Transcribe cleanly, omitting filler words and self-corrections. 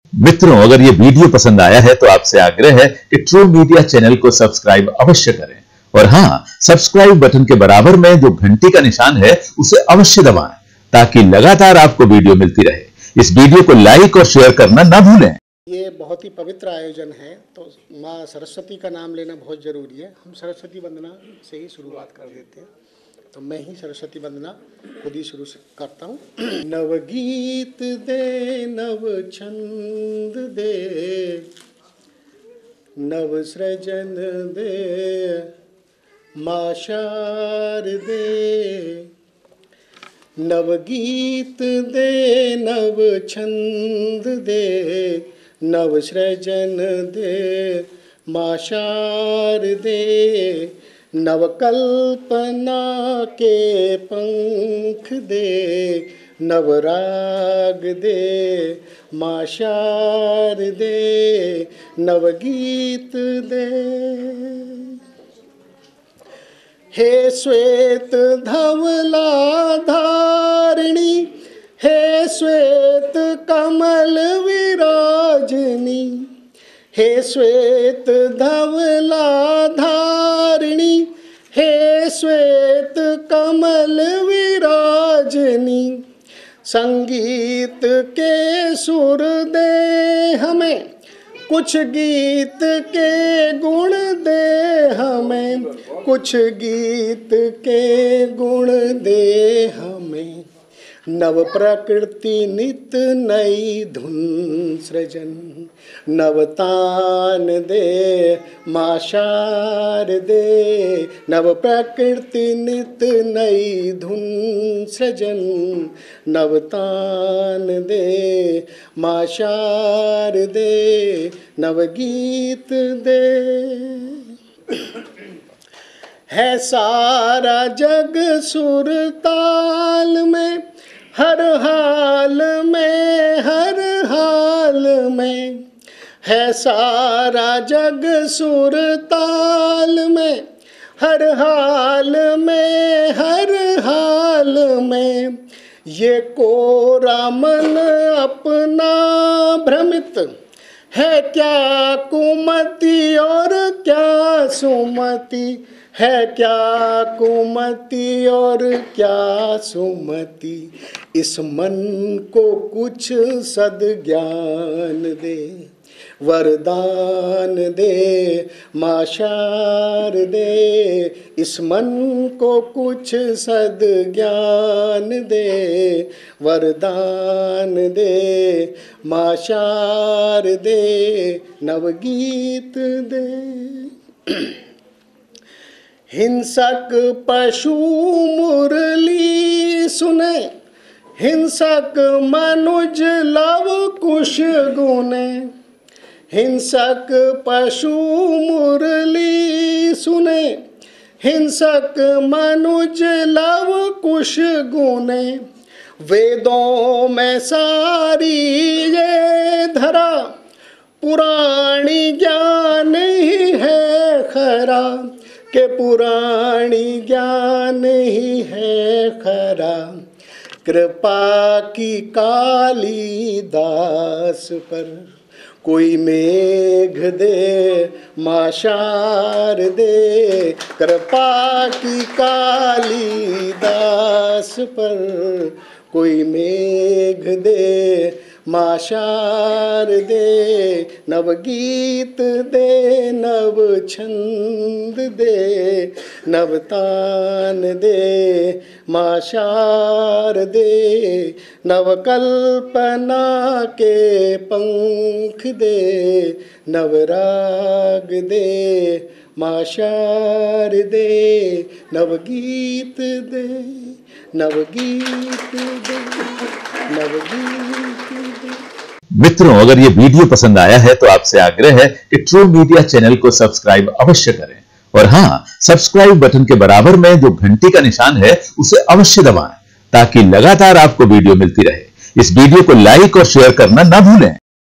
मित्रों, अगर ये वीडियो पसंद आया है तो आपसे आग्रह है कि ट्रू मीडिया चैनल को सब्सक्राइब अवश्य करें और हाँ, सब्सक्राइब बटन के बराबर में जो घंटी का निशान है उसे अवश्य दबाएं ताकि लगातार आपको वीडियो मिलती रहे। इस वीडियो को लाइक और शेयर करना ना भूलें। ये बहुत ही पवित्र आयोजन है, तो माँ सरस्वती का नाम लेना बहुत जरूरी है। हम सरस्वती वंदना से ही शुरुआत कर देते हैं, तो मैं ही सरस्वती वंदना खुद ही शुरू करता हूँ। नवगीत दे, नव छंद दे, नव सृजन दे, माँ शारदे। नवगीत दे, नव छंद दे, नव सृजन दे, माँ शारदे। नवकल्पना के पंख दे, नवराग दे, माँ शारदे। नवगीत दे। हे श्वेत धवला धारिणी, हे श्वेत कमल विराजनी, हे श्वेत धवला धारिणी, हे श्वेत कमल विराजनी। संगीत के सुर दे हमें, कुछ गीत के गुण दे हमें, कुछ गीत के गुण दे हमें। नव प्रकृति नित नई धुन सृजन, नवतान दे, माँ शारदे। नव प्रकृति नित नई धुन सृजन, नवतान दे, माँ शारदे। नवगीत दे। है सारा जग सुर ताल में, हर हाल में, हर हाल में। है सारा जग सुर ताल में, हर हाल में, हर हाल में। ये कोरा मन अपना भ्रमित है, क्या कुमति और क्या सुमति है, क्या कुमति और क्या सुमति। इस मन को कुछ सद्ज्ञान दे, वरदान दे, माँ शारदे। इस मन को कुछ सद्ज्ञान दे, वरदान दे, माँ शारदे। नवगीत दे। हिंसक पशु मुरली सुने, हिंसक मनुज लव कुश गुने। हिंसक पशु मुरली सुने, हिंसक मनुज लव कुश गुने। वेदों में सारी ये धरा, पुराणी ज्ञान ही है खरा, के पुराणी ज्ञान ही है खरा। कृपा की काली दास पर कोई मेघ दे, माँ शारदे। कृपा की काली दास पर कोई मेघ दे, माँ शारदे। नवगीत दे, नव छंद दे, नवतान दे, माँ शारदे। नवकल्पना के पंख दे, नवराग दे, माँ शारदे। नवगीत दे, नवगीत दे, नवगीत दे। मित्रों, अगर ये वीडियो पसंद आया है तो आपसे आग्रह है कि ट्रू मीडिया चैनल को सब्सक्राइब अवश्य करें और हाँ, सब्सक्राइब बटन के बराबर में जो घंटी का निशान है उसे अवश्य दबाएं ताकि लगातार आपको वीडियो मिलती रहे। इस वीडियो को लाइक और शेयर करना ना भूलें।